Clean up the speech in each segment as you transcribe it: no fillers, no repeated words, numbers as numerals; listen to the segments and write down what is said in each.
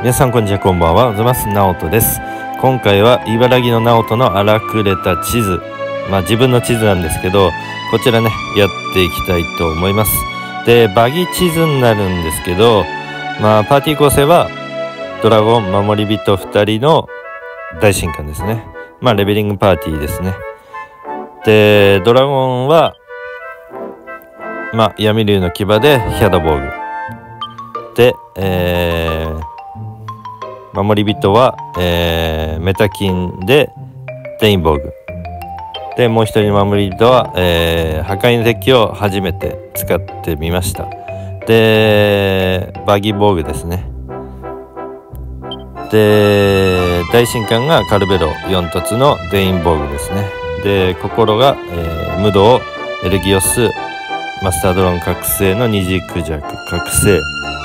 皆さんこんにちは、こんばんは。おはようございます。ナオトです。今回は茨城のナオトの荒くれた地図、自分の地図なんですけど、こちらねやっていきたいと思います。で、バギ地図になるんですけど、パーティー構成はドラゴン守り人2人の大神官ですね。レベリングパーティーですね。で、ドラゴンは闇竜の牙でヒャダボーグで、守り人は、メタキンでレインボーグで、もう一人の守り人は、破壊の敵を初めて使ってみました。で、バギーボーグですね。で、大神官がカルベロ4凸のレインボーグですね。で、心が、ムドウエルギオスマスタードローン覚醒の二次クジャク覚醒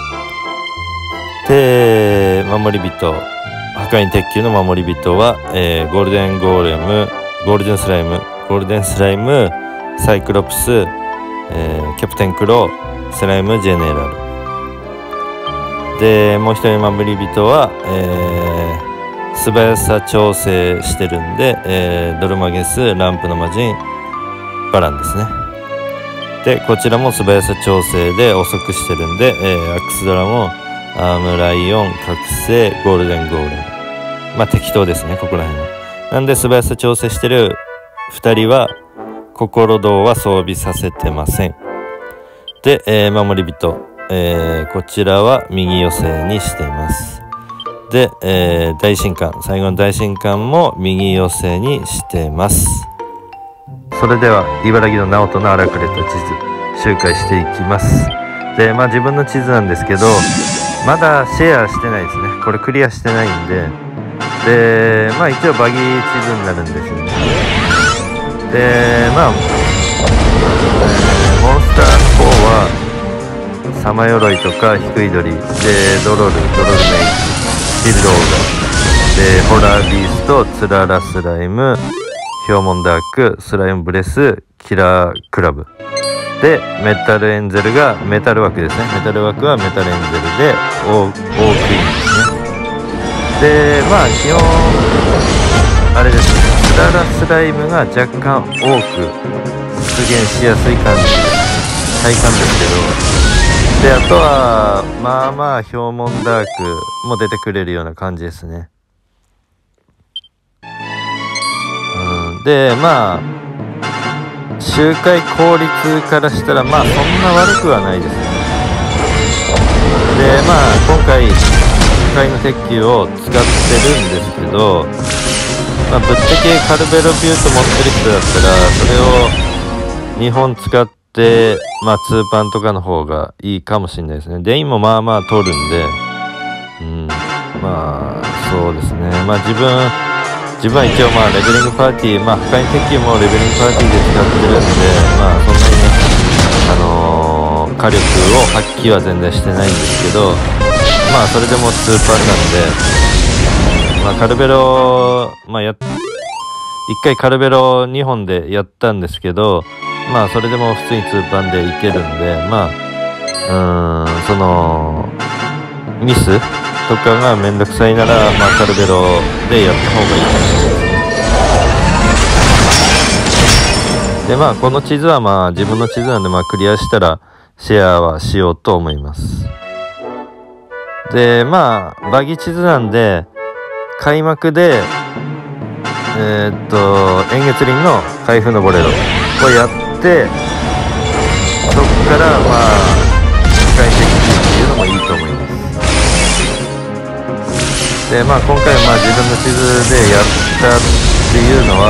で、守り人破壊鉄球の守り人は、ゴールデンゴーレムゴールデンスライムサイクロプス、キャプテンクロースライムジェネラルで、もう一人守り人は、素早さ調整してるんで、ドルマゲスランプの魔人バランですね。で、こちらも素早さ調整で遅くしてるんで、アックスドラゴンアームライオン覚醒ゴールデンゴーレム適当ですね、ここら辺は。なんで素早さ調整してる2人は心銅は装備させてません。で、守り人、こちらは右寄せにしてます。で、大神官、最後の大神官も右寄せにしてます。それでは茨城のナオトの荒くれた地図周回していきます。で、自分の地図なんですけど、まだシェアしてないですね。これクリアしてないんで、で、一応バギー地図になるんですよね。で、モンスターの方はサマヨロイとか低い鳥で、ドロルメイジシルドオーガで、ホラービーストツララスライムヒョウモンダークスライムブレスキラークラブで、メタルエンゼルがメタル枠ですね。メタル枠はメタルエンゼルでオークイーンですね。で、基本あれですね、ツララスライムが若干多く出現しやすい感じですね、体感ですけど。で、あとはヒョウモンダークも出てくれるような感じですね。で、周回効率からしたらそんな悪くはないですね。で、今回破壊の鉄球を使ってるんですけど、ぶっちゃけカルベロビュート持ってる人だったらそれを2本使って2パンとかの方がいいかもしれないですね。デインも通るんで、そうですね。自分は一応レベリングパーティー、破壊鉄球もレベリングパーティーで使ってるんで、そんなにね、火力を発揮は全然してないんですけど、それでも2パンなんで、カルベロ、一回カルベロ2本でやったんですけど、それでも普通に2パンでいけるんで、そのミスとかがめんどくさいなら、カルベロでやった方がいいかもしれないですね。で、この地図は自分の地図なんで、クリアしたらシェアはしようと思います。で、バギ地図なんで、開幕で円月輪の開封のボレロをやって、そっから破壊的っていうのもいいと思います。で、今回自分の地図でやったっていうの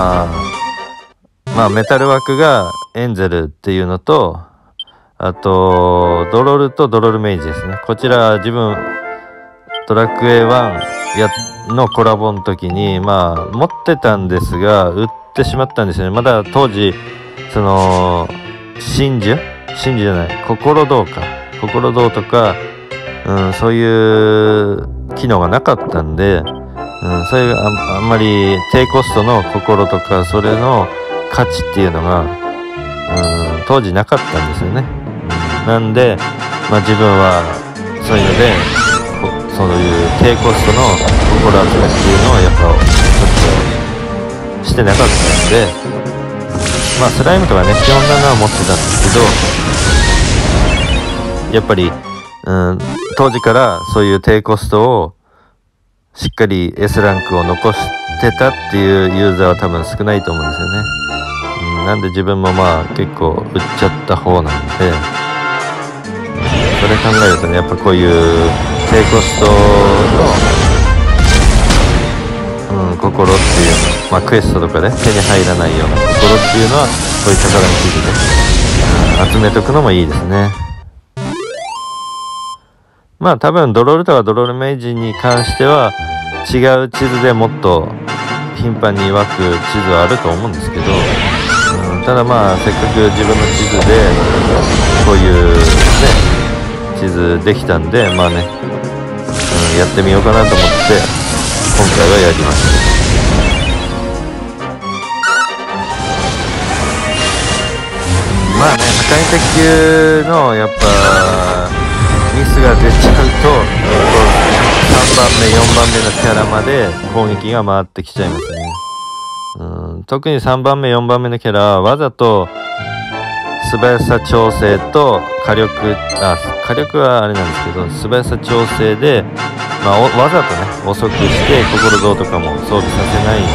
は、メタル枠がエンゼルっていうのと、あとドロルとドロルメイジですね。こちら自分ドラクエ1のコラボの時に持ってたんですが、売ってしまったんですよね。まだ当時その真珠じゃない心銅とか、そういう機能がなかったんで、そういうあんまり低コストの心とかそれの価値っていうのが当時なかったんですよね。なんで、自分はそういうのでそういう低コストの心集めっていうのをやっぱちょっとしてなかったので、まあスライムとかね、基本なのは持ってたんですけど、やっぱり、当時からそういう低コストをしっかり S ランクを残してたっていうユーザーは多分少ないと思うんですよね。なんで自分もまあ結構売っちゃった方なんで、それ考えるとね、やっぱこういう低コストの、心っていうの、まあクエストとかで手に入らないような心っていうのは、こういう宝の地図で、集めとくのもいいですね。まあ多分ドロールとかドロールメイジに関しては違う地図でもっと頻繁に湧く地図はあると思うんですけど、ただまあせっかく自分の地図でこういうね地図できたんで、まあね、やってみようかなと思って今回はやりました。まあね、破壊鉄球のやっぱミスが出ちゃうと3番目4番目のキャラまで攻撃が回ってきちゃいますね。特に3番目4番目のキャラはわざと素早さ調整と火力はあれなんですけど、素早さ調整で、まあ、わざとね遅くして心臓とかも装備させてない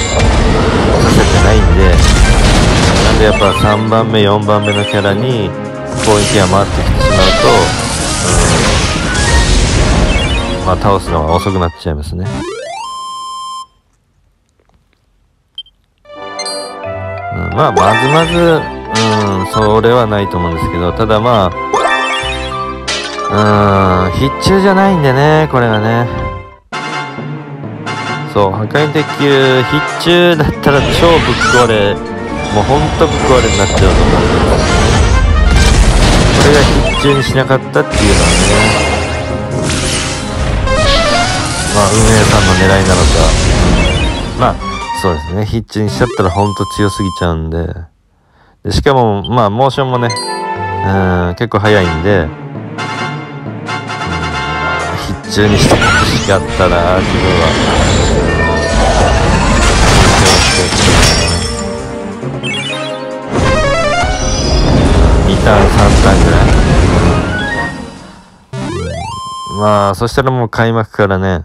んで、なんでやっぱ3番目4番目のキャラに攻撃が回ってきてしまうと、まあ倒すのが遅くなっちゃいますね。まあまずそれはないと思うんですけど、ただまあ必中じゃないんでね、これがね。そう、破壊鉄球必中だったら超ぶっ壊れ、もうほんとぶっ壊れになっちゃうと思うんです。これが必中にしなかったっていうのはね、まあ運営さんの狙いなのか、まあそうですね、必中にしちゃったらほんと強すぎちゃうんで、しかもまあモーションもね、結構速いんで、必中にしてほしかったな自分は。2ターン3ターンぐらい、まあそしたらもう開幕からね、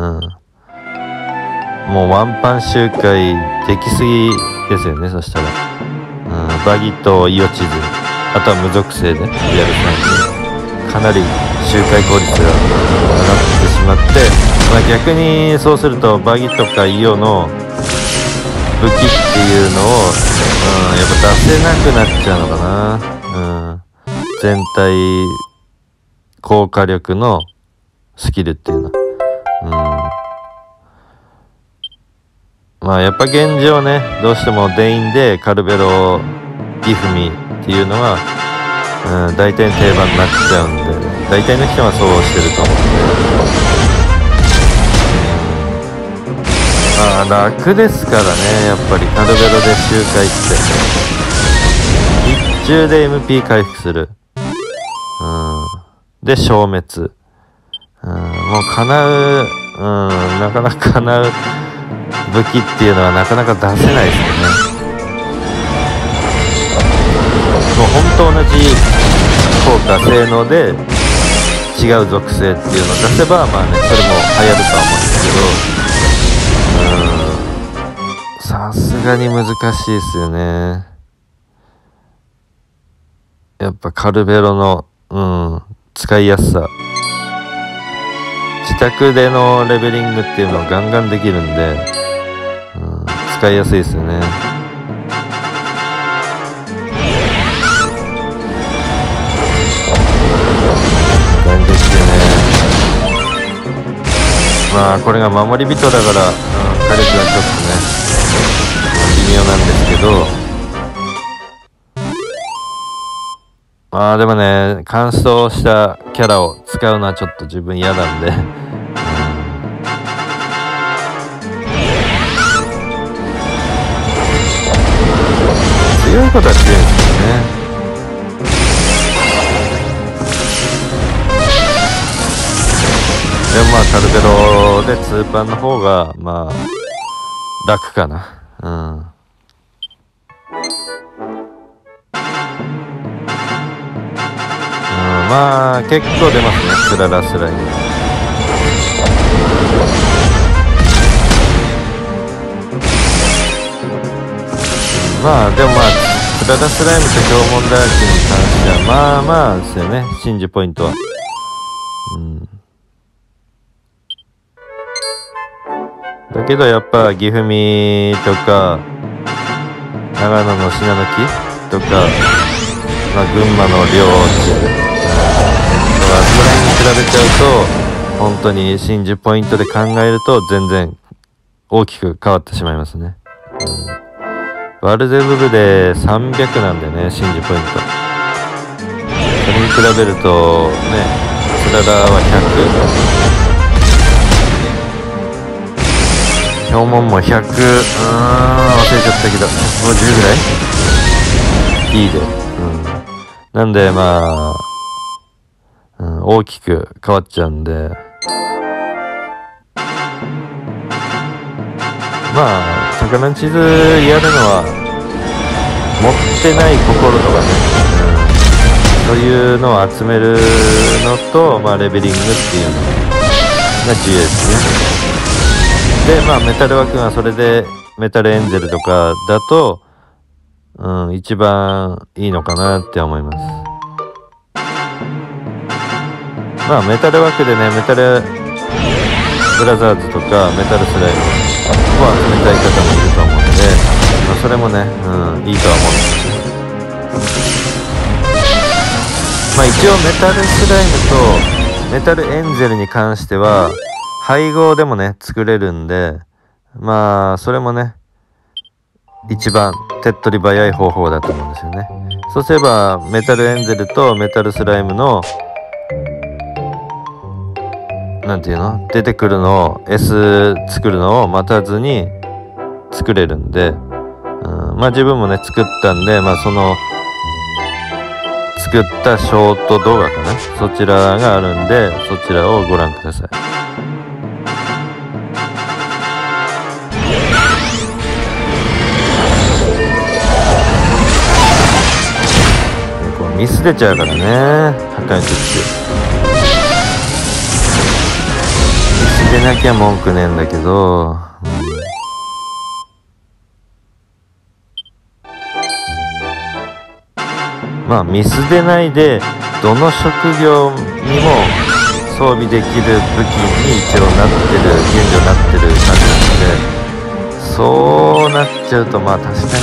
もうワンパン周回できすぎですよね。そしたら、バギとイオ地図、あとは無属性でリアルタイムでかなり周回効率が上がってしまって、まあ、逆にそうするとバギとかイオの武器っていうのを、やっぱ出せなくなっちゃうのかな。全体高火力のスキルっていうのは、まあやっぱ現状ね、どうしてもデインでカルベロギフミっていうのは、大体定番になっちゃうんで、大体の人はそうしてると思うんで、まあ楽ですからね、やっぱりカルベロで周回って一中で MP 回復する、で消滅、もう叶う、なかなか叶う武器っていうのはなかなか出せないですよね。もう本当同じ効果性能で違う属性っていうのを出せば、まあね、それも流行るとは思うんですけど、さすがに難しいですよね。やっぱカルベロの、使いやすさ、自宅でのレベリングっていうのをガンガンできるんで、使いやすいですよね。感じですよね。まあこれが守り人だから、火力がちょっとね、微妙なんですけど、まあでもね、乾燥したキャラを使うのはちょっと自分嫌なんで、強いことは強いんですけどね。 まあカルベロで2パンの方がまあ楽かな。まあ結構出ますね、スララスライム。まあでもまあスララスライムと縄文ダークに関してはまあまあですよね、真珠ポイントは。だけどやっぱ岐阜見とか長野の信濃とか、まあ、群馬の領地だからそこら辺に比べちゃうと本当に真珠ポイントで考えると全然大きく変わってしまいますね。バルゼブブで300なんでね、真珠ポイント。それに比べるとね、スラダは100、標文も100、忘れちゃったけど150ぐらいいいで、なんでまあ、大きく変わっちゃうんで、まあ魚地図やるのは持ってない心とかね、そういうのを集めるのと、まあ、レベリングっていうのが重要ですね。でまあメタル枠がそれでメタルエンゼルとかだと、一番いいのかなって思います。まあメタル枠でね、メタルブラザーズとかメタルスライムは集めたい方もいると思うので、まあ、それもね、いいとは思うんですけど、まあ一応メタルスライムとメタルエンゼルに関しては配合でもね作れるんで、まあそれもね一番手っ取り早い方法だと思うんですよね。そうすればメタルエンゼルとメタルスライムのなんていうの、出てくるのを S 作るのを待たずに作れるんで、まあ自分もね作ったんで、まあその作ったショート動画かな、そちらがあるんで、そちらをご覧ください。こうミス出ちゃうからね、破壊する。ミス出なきゃ文句ねえんだけど、まあミス出ないでどの職業にも装備できる武器に一応なってる、現状なってる感じなので、そうなっちゃうとまあ確かにね、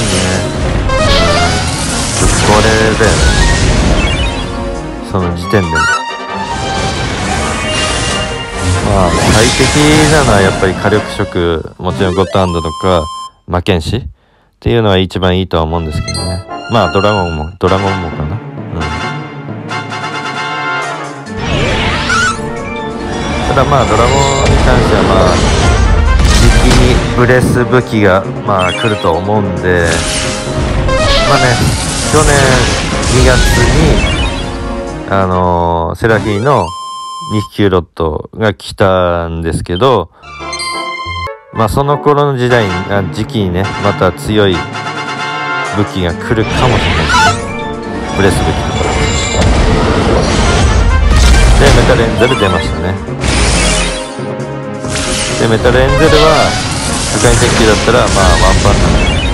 ぶっ壊れだよね、その時点で。まあ最適なのはやっぱり火力色、もちろんゴッドハンドとか魔剣士っていうのは一番いいとは思うんですけどね。まあドラゴンもかな。ただまあドラゴンに関してはまあ時期にブレス武器がまあ来ると思うんで、まあね、去年2月にセラフィーの2匹ロットが来たんですけど、まあその頃の時期にね、また強い武器が来るかもしれないです。ブレス武器とかでメタルエンゼル出ましたね。でメタルエンゼルは破壊鉄球だったらまあワンパンなんで、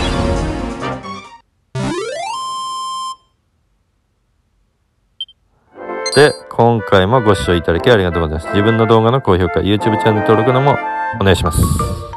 で今回もご視聴いただきありがとうございます。自分の動画の高評価、YouTube チャンネル登録のもお願いします。